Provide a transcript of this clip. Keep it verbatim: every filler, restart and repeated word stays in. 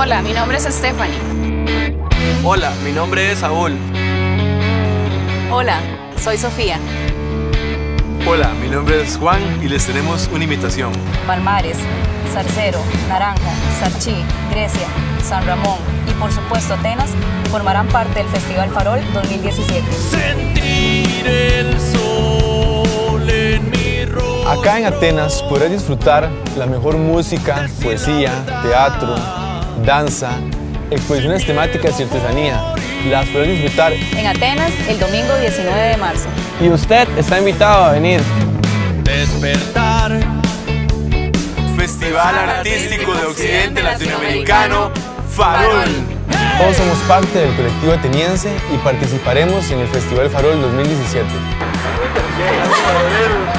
Hola, mi nombre es Stephanie. Hola, mi nombre es Saúl. Hola, soy Sofía. Hola, mi nombre es Juan y les tenemos una invitación. Palmares, Zarcero, Naranja, Sarchí, Grecia, San Ramón y por supuesto Atenas formarán parte del Festival Farol dos mil diecisiete. Sentir el sol en mi rostro. Acá en Atenas podrás disfrutar la mejor música, poesía, teatro, danza, exposiciones temáticas y artesanía. Las podrás disfrutar En Atenas el domingo diecinueve de marzo. y usted está invitado a venir. Despertar. Festival Artístico de Occidente Latinoamericano, Farol. Todos somos parte del colectivo ateniense y participaremos en el Festival Farol dos mil diecisiete.